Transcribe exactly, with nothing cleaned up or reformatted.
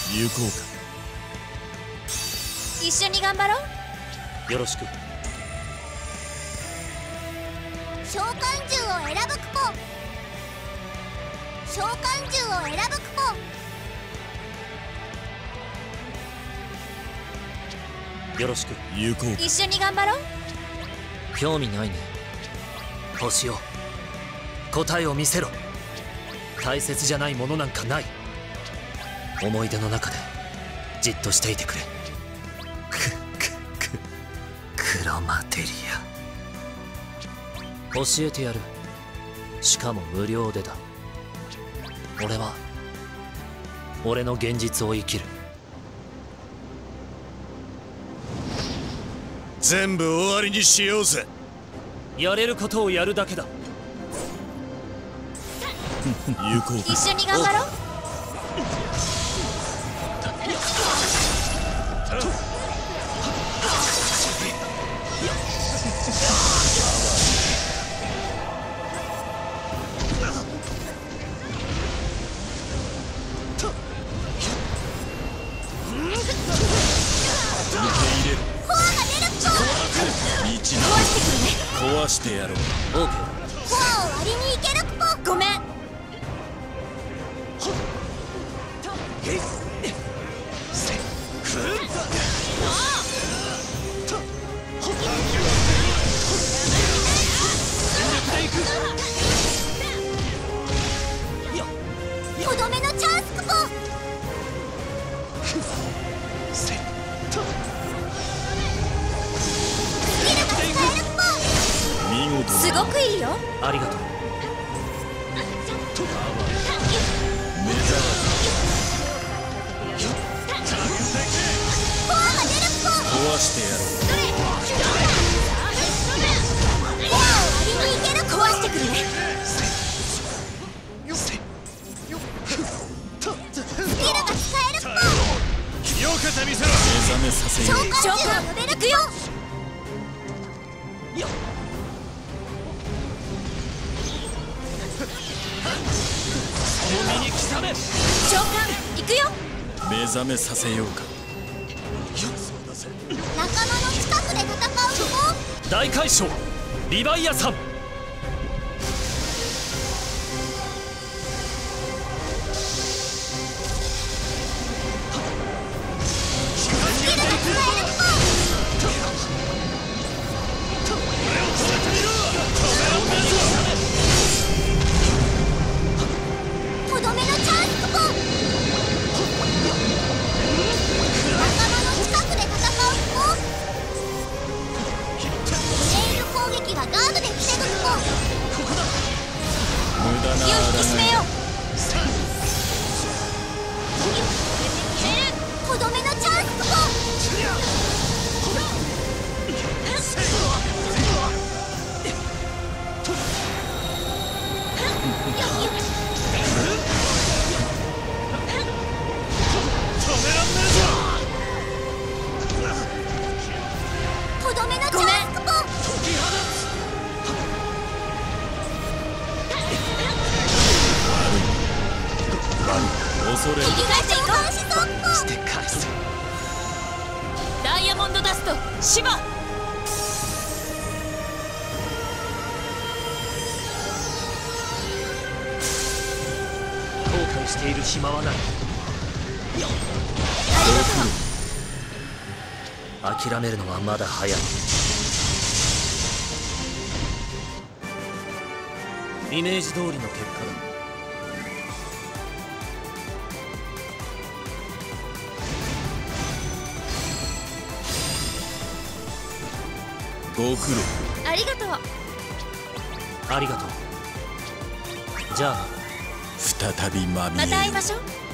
行こうか。 一緒に頑張ろう。 よろしく。 召喚獣を選ぶクポ。召喚獣を選ぶクポ。 よろしく。行こうか。 一緒に頑張ろう。 興味ないね。星を答えを見せろ。大切じゃないものなんかない。思い出の中でじっとしていてくれ。くくくクロマテリア、教えてやる。しかも無料でだ。俺は俺の現実を生きる。 全部終わりにしようぜ。 やれることをやるだけだ。 行こうか。 一緒に頑張ろう。 壊してやろう。 オーケー。 コアを割りに行けるクポ。 ごめん。 とどめのチャンスクポ。スキルが使えるクポ。 見事。 すごくいいよ。 ありがとう。 コアが出るクポ。 壊してやろう。 コアを割りに行けるクポ。 壊してくるね。 スキルが使えるクポ。 よけてみせろ。目覚めさせよう。 召喚獣を呼べるクポ。 召喚行くよ。 目覚めさせようか。 仲間の近くで戦うクポ。 大海将リヴァイアさん。 スキルが使えるクポ。とどめのチャンスクポ。仲間の近くで戦うクポ。レール攻撃はガードで防ぐクポ。 無駄な気を引き締めよう。 とどめのチャンスクポ。とどめのチャンスクポ。 恐れる。 切り替えていこ召喚し速攻。 して返す。 う。ダイヤモンドダストシバ。 後悔している暇はない。諦めるのはまだ早い。イメージ通りの結果だ。 ご苦労。 ありがとう。 ありがとう。じゃあ再びまみえる。 また会いましょう。